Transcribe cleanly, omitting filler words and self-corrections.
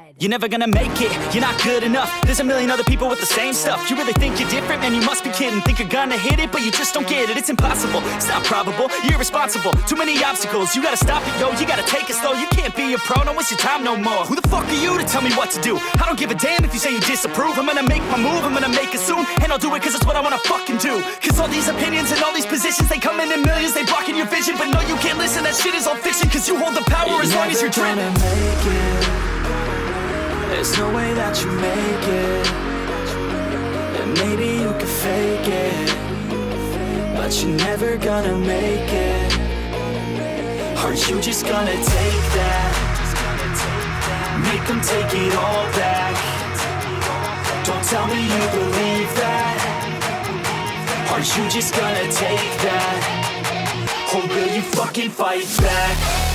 You're never gonna make it, you're not good enough. There's a million other people with the same stuff. You really think you're different? Man, you must be kidding. Think you're gonna hit it, but you just don't get it. It's impossible, it's not probable, you're irresponsible. Too many obstacles, you gotta stop it, yo. You gotta take it slow, you can't be a pro. Don't waste your time no more. Who the fuck are you to tell me what to do? I don't give a damn if you say you disapprove. I'm gonna make my move, I'm gonna make it soon. And I'll do it cause it's what I wanna fucking do. Cause all these opinions and all these positions, they come in millions, they blocking your vision. But no, you can't listen, that shit is all fiction. Cause you hold the power as long as you're dreaming. Make it. There's no way that you make it. And maybe you can fake it, but you're never gonna make it. Aren't you just gonna take that? Make them take it all back. Don't tell me you believe that. Aren't you just gonna take that? Or will you fucking fight back?